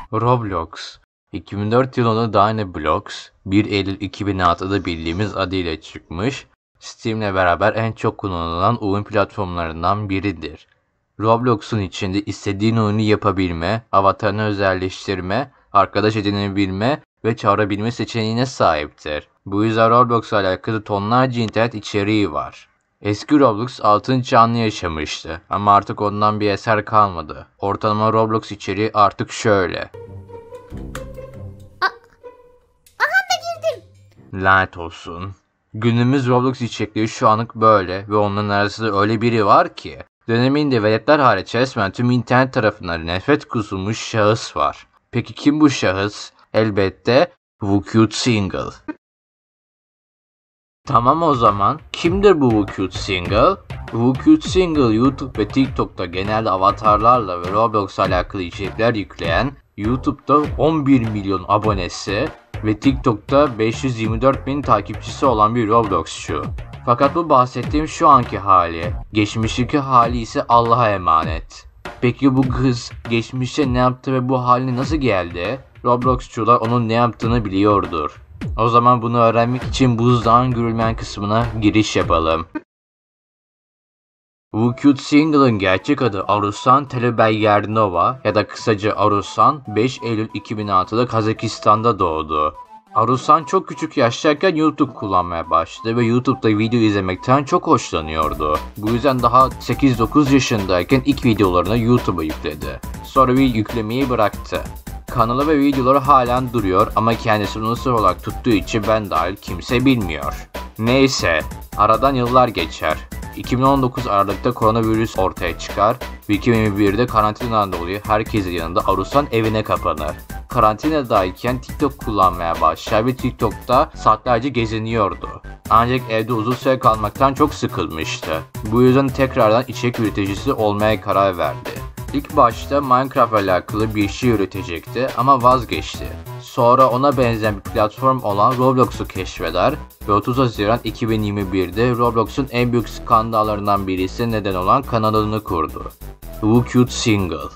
Roblox 2004 yılında Dynablox 1 Eylül 2006'da bildiğimiz adıyla çıkmış, Steam'le beraber en çok kullanılan oyun platformlarından biridir. Roblox'un içinde istediğin oyunu yapabilme, avatarını özelleştirme, arkadaş edinebilme ve çağırabilme seçeneğine sahiptir. Bu yüzden Roblox'la alakalı tonlarca internet içeriği var. Eski Roblox altın çağını yaşamıştı ama artık ondan bir eser kalmadı. Ortalama Roblox içeriği artık şöyle. Lanet olsun. Günümüz Roblox içerikleri şu anlık böyle ve onların arasında öyle biri var ki döneminde veletler hariç resmen tüm internet tarafından nefret kusulmuş şahıs var. Peki kim bu şahıs? Elbette WooCute Single. Tamam o zaman kimdir bu WooCute Single? WooCute Single YouTube ve TikTok'ta genelde avatarlarla ve Roblox'la alakalı içerikler yükleyen, YouTube'da 11 milyon abonesi ve TikTok'ta 524 bin takipçisi olan bir Robloxçu. Fakat bu bahsettiğim şu anki hali, geçmişteki hali ise Allah'a emanet. Peki bu kız geçmişte ne yaptı ve bu haline nasıl geldi? Robloxçular onun ne yaptığını biliyordur. O zaman bunu öğrenmek için buzdağın görülmeyen kısmına giriş yapalım. WooCute Single'ın gerçek adı Arusan Telebeyyernova ya da kısaca Arusan 5 Eylül 2006'da Kazakistan'da doğdu. Arusan çok küçük yaştayken YouTube kullanmaya başladı ve YouTube'da video izlemekten çok hoşlanıyordu. Bu yüzden daha 8-9 yaşındayken ilk videolarını YouTube'a yükledi. Sonra yüklemeyi bıraktı. Kanalı ve videoları halen duruyor ama kendisi bunu sır olarak tuttuğu için ben dahil kimse bilmiyor. Neyse, aradan yıllar geçer. 2019 Aralık'ta koronavirüs ortaya çıkar ve 2021'de karantinadan dolayı herkesin yanında Arusan evine kapanır. Karantinadayken TikTok kullanmaya başlar ve TikTok'ta saatlerce geziniyordu. Ancak evde uzun süre kalmaktan çok sıkılmıştı. Bu yüzden tekrardan içerik üreticisi olmaya karar verdi. İlk başta Minecraft alakalı bir şey üretecekti ama vazgeçti. Sonra ona benzeyen bir platform olan Roblox'u keşfeder ve 30 Haziran 2021'de Roblox'un en büyük skandallarından birisi neden olan kanalını kurdu. WooCute Single.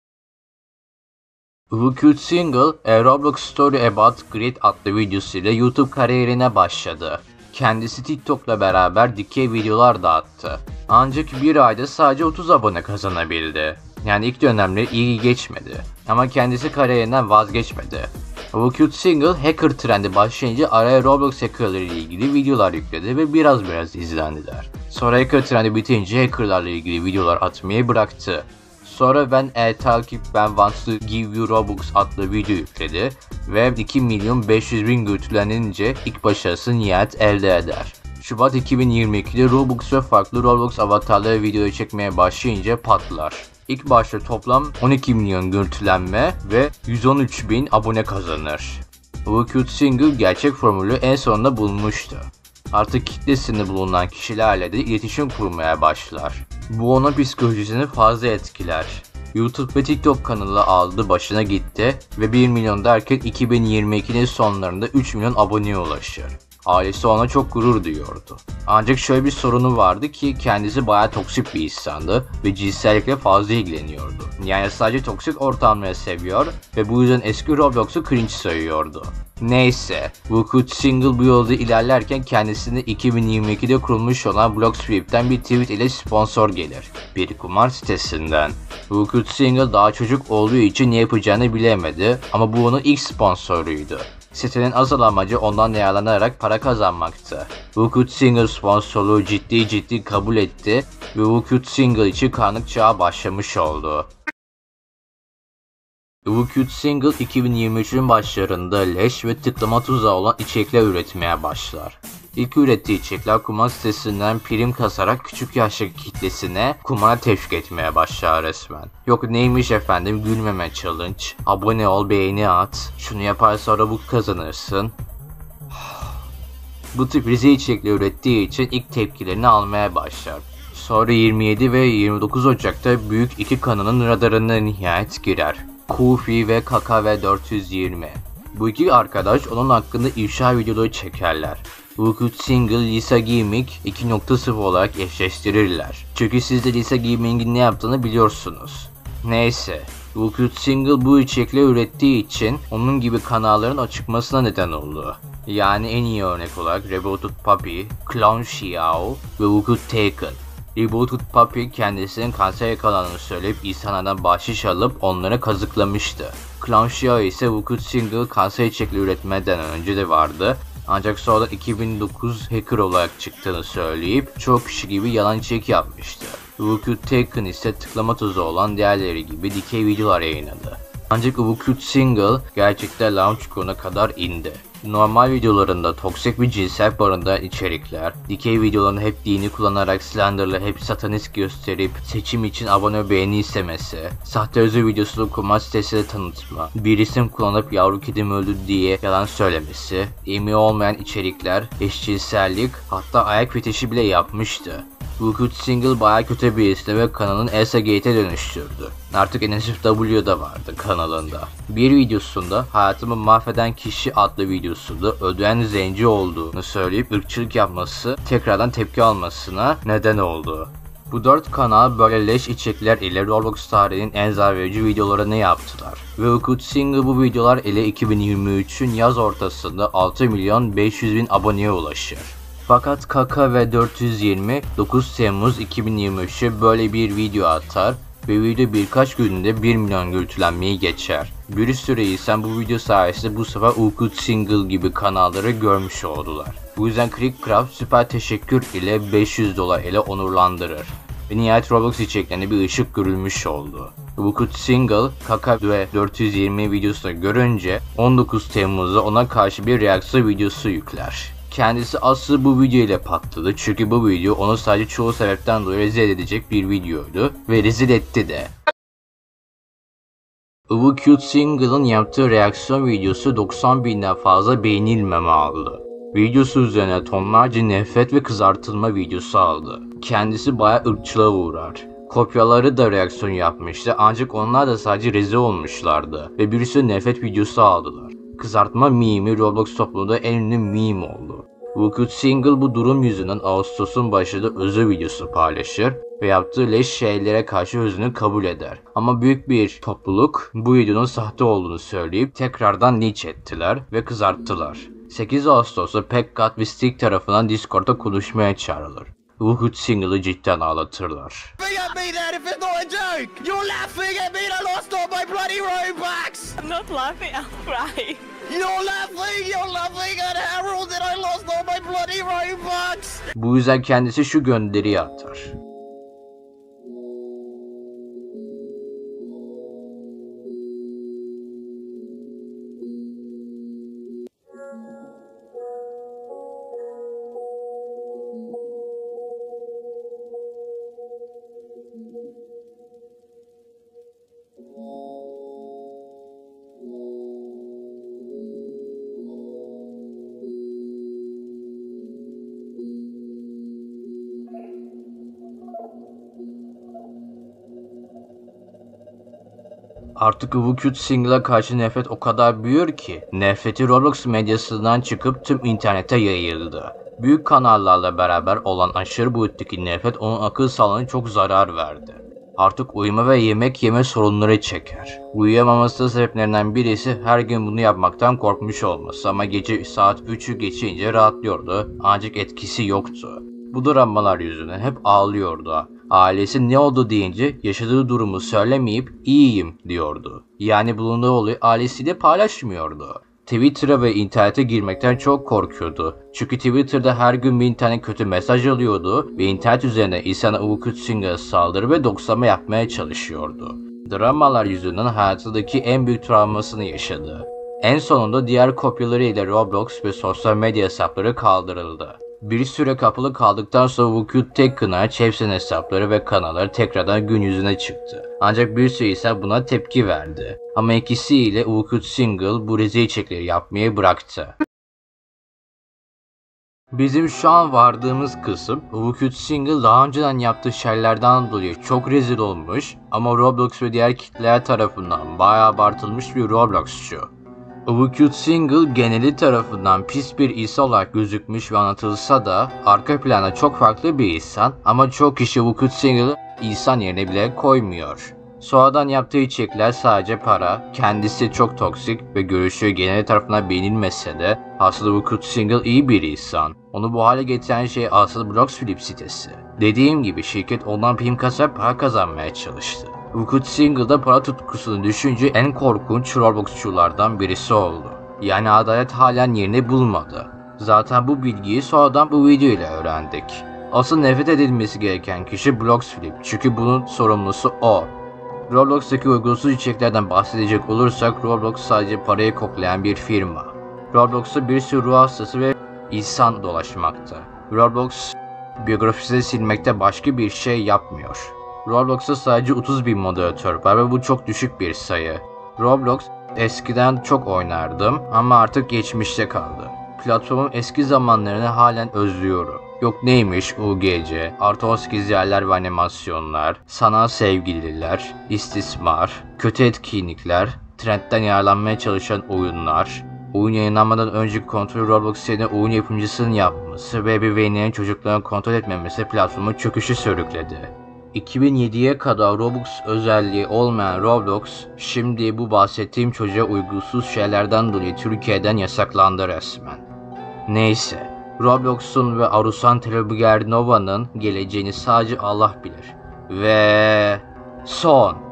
WooCute Single, A Roblox Story About Grit adlı videosuyla YouTube kariyerine başladı. Kendisi TikTok'la beraber dikey videolar da attı. Ancak bir ayda sadece 30 abone kazanabildi. Yani ilk dönemleri iyi geçmedi. Ama kendisi kariyerinden vazgeçmedi. WooCute Single hacker trendi başlayınca araya Roblox hackerları ile ilgili videolar yükledi ve biraz izlendiler. Sonra hacker trendi bitince hackerlarla ilgili videolar atmayı bıraktı. Sonra When I Talk Ben Want to Give You Robux adlı video yükledi ve 2.500.000 görüntülenince ilk başarısını nihayet elde eder. Şubat 2022'de Robux ve farklı Roblox avatarları videoyu çekmeye başlayınca patlar. İlk başta toplam 12 milyon görüntülenme ve 113.000 abone kazanır. WooCute Single gerçek formülü en sonunda bulmuştu. Artık kitlesinde bulunan kişilerle de iletişim kurmaya başlar. Bu onun psikolojisini fazla etkiler. YouTube ve TikTok kanalı aldı başına gitti ve 1 milyon derken 2022'nin sonlarında 3 milyon aboneye ulaşır. Ailesi ona çok gurur duyuyordu. Ancak şöyle bir sorunu vardı ki kendisi bayağı toksik bir insandı ve cinsellikle fazla ilgileniyordu. Yani sadece toksik ortamları seviyor ve bu yüzden eski Roblox'u cringe sayıyordu. Neyse, WooCute Single bu yolda ilerlerken kendisine 2022'de kurulmuş olan Bloxflip'ten bir tweet ile sponsor gelir. Bir kumar sitesinden. WooCute Single daha çocuk olduğu için ne yapacağını bilemedi ama bu onun ilk sponsoruydu. Sitenin asıl amacı ondan yararlanarak para kazanmaktı. WooCute Single sponsorluğu ciddi kabul etti ve WooCute Single için karanlık çağa başlamış oldu. WooCute Single 2023'ün başlarında leş ve tıklama tuzağı olan içerikler üretmeye başlar. İlk ürettiği içerikler kumar sitesinden prim kasarak küçük yaştaki kitlesine kumara teşvik etmeye başlar resmen. Yok neymiş efendim gülmeme challenge, abone ol beğeni at, şunu yaparsan Robux kazanırsın. Bu tip rezil içerikler ürettiği için ilk tepkilerini almaya başlar. Sonra 27 ve 29 Ocak'ta büyük iki kanalın radarına nihayet girer. Kufi ve KKV 420. Bu iki arkadaş onun hakkında ifşa videoları çekerler. WooCute Single Lisa Gaming 2.0 olarak eşleştirirler. Çünkü siz de Lisa Gaming'in ne yaptığını biliyorsunuz. Neyse. Wicked Single bu içerikleri ürettiği için onun gibi kanalların çıkmasına neden oldu. Yani en iyi örnek olarak Rebooted Puppy, Clown Xiao ve Wicked Taken. Rebooted Puppy kendisinin kanser yakalandığını söyleyip insanlardan bahşiş alıp onları kazıklamıştı. Clown Xiao ise Wicked Single kanser içerikleri üretmeden önce de vardı. Ancak sonra 2009 hacker olarak çıktığını söyleyip çok kişi gibi yalan içerik yapmıştı. Wicked Taken ise tıklama tuzu olan diğerleri gibi dikey videolar yayınladı. Ancak Wicked Single gerçekten launch kuruna kadar indi. Normal videolarında toksik bir cinsel barındıran içerikler, dikey videolarını hep dini kullanarak Slender'la hep satanist gösterip seçim için abone ve beğeni istemesi, sahte özür videosunu kumar sitesiyle tanıtma, bir isim kullanıp yavru kedim öldü diye yalan söylemesi, emeği olmayan içerikler, eşcinsellik, hatta ayak fetişi bile yapmıştı. Wicked Single bayağı kötü birisi ve kanalın Elsa Gate'e dönüştürdü. Artık NSFW da vardı kanalında. Bir videosunda hayatımı mahveden kişi adlı videosunda ödüyen zenci olduğunu söyleyip ırkçılık yapması tekrardan tepki almasına neden oldu. Bu 4 kanal böyle leş içerikler ile Roblox tarihinin en zarar verici videolarını yaptılar. Ve Wicked Single bu videolar ile 2023'ün yaz ortasında 6.500.000 aboneye ulaşır. Fakat Kaka ve 420 9 Temmuz 2023'e böyle bir video atar ve video birkaç günde 1 milyon görüntülenmeyi geçer. Bir süre insan bu video sayesinde bu sefer Wicked Single gibi kanalları görmüş oldular. Bu yüzden Crickcraft süper teşekkür ile $500 ile onurlandırır. Ve nihayet Roblox içeriklerine bir ışık görülmüş oldu. Wicked Single, Kaka ve 420 videosunu görünce 19 Temmuz'da ona karşı bir reaksiyon videosu yükler. Kendisi asıl bu video ile patladı çünkü bu video onu sadece çoğu sebepten dolayı rezil edecek bir videoydu ve rezil etti de. Wicked Single'ın yaptığı reaksiyon videosu 90.000'den fazla beğenilmeme aldı. Videosu üzerine tonlarca nefret ve kızartılma videosu aldı. Kendisi bayağı ırkçılığa uğrar. Kopyaları da reaksiyon yapmıştı ancak onlar da sadece rezil olmuşlardı ve bir sürü nefret videosu aldılar. Kızartma mimi Roblox toplumunda en ünlü meme oldu. Wicked Single bu durum yüzünden Ağustos'un başında özür videosu paylaşır ve yaptığı leş şeylere karşı özrünü kabul eder. Ama büyük bir topluluk bu videonun sahte olduğunu söyleyip tekrardan linç ettiler ve kızarttılar. 8 Ağustos'ta Pekkat ve Stick tarafından Discord'da konuşmaya çağrılır. Wicked Single'ı cidden ağlatırlar. I'm not laughing, I'll cry. You're laughing at Harold and I lost all my bloody Robux! Bu yüzden kendisi şu gönderiyi atar. Artık Wicked Single'a karşı nefret o kadar büyür ki nefreti Roblox medyasından çıkıp tüm internete yayıldı. Büyük kanallarla beraber olan aşırı boyuttaki nefret onun akıl sağlığına çok zarar verdi. Artık uyuma ve yemek yeme sorunları çeker. Uyuyamaması sebeplerinden birisi her gün bunu yapmaktan korkmuş olması ama gece saat 3'ü geçince rahatlıyordu ancak etkisi yoktu. Bu dramalar yüzünden hep ağlıyordu. Ailesi ne oldu deyince yaşadığı durumu söylemeyip iyiyim diyordu. Yani bulunduğu olayı ailesiyle paylaşmıyordu. Twitter'a ve internete girmekten çok korkuyordu. Çünkü Twitter'da her gün 1000 tane kötü mesaj alıyordu ve internet üzerine insana Wicked Single'a saldırı ve dokslama yapmaya çalışıyordu. Dramalar yüzünden hayatındaki en büyük travmasını yaşadı. En sonunda diğer kopyaları ile Roblox ve sosyal medya hesapları kaldırıldı. Bir süre kapalı kaldıktan sonra Wicked Taken hariç hepsinin hesapları ve kanalları tekrardan gün yüzüne çıktı. Ancak bir sürü insan buna tepki verdi. Ama ikisiyle Wicked Single bu rezil içerikleri yapmayı bıraktı. Bizim şu an vardığımız kısım Wicked Single daha önceden yaptığı şeylerden dolayı çok rezil olmuş ama Roblox ve diğer kitleler tarafından bayağı abartılmış bir Robloxçu. Wicked Single geneli tarafından pis bir insan olarak gözükmüş ve anlatılsa da arka planda çok farklı bir insan ama çok kişi Wicked Single'ı insan yerine bile koymuyor. Sonradan yaptığı içerikler sadece para, kendisi çok toksik ve görüşü genel tarafından beğenilmese de aslında Wicked Single iyi bir insan. Onu bu hale getiren şey aslında Bloxflip sitesi. Dediğim gibi şirket ondan prim kasarak para kazanmaya çalıştı. Wicked Single'da para tutkusunu düşünce en korkunç Robloxçulardan birisi oldu. Yani adalet halen yerini bulmadı. Zaten bu bilgiyi sonradan bu video ile öğrendik. Asıl nefret edilmesi gereken kişi Bloxflip çünkü bunun sorumlusu o. Roblox'taki uygunsuz içeriklerden bahsedecek olursak Roblox sadece parayı koklayan bir firma. Roblox'ta bir sürü ruh hastası ve insan dolaşmakta. Roblox biyografisini silmekte başka bir şey yapmıyor. Roblox'ta sadece 30.000 moderatör var ve bu çok düşük bir sayı. Roblox eskiden çok oynardım ama artık geçmişte kaldı. Platformun eski zamanlarını halen özlüyorum. Yok neymiş UGC, artı 18 yerler ve animasyonlar, sanal sevgililer, istismar, kötü etkinlikler, trendden yararlanmaya çalışan oyunlar, oyun yayınlanmadan önceki kontrolü Roblox yerine oyun yapımcısının yapması ve ebeveynlerin çocuklarını kontrol etmemesi platformu çöküşü sürükledi. 2007'ye kadar Robux özelliği olmayan Roblox, şimdi bu bahsettiğim çocuğa uygunsuz şeylerden dolayı Türkiye'den yasaklandı resmen. Neyse, Roblox'un ve Arusan Telebugernova'nın geleceğini sadece Allah bilir. Ve son.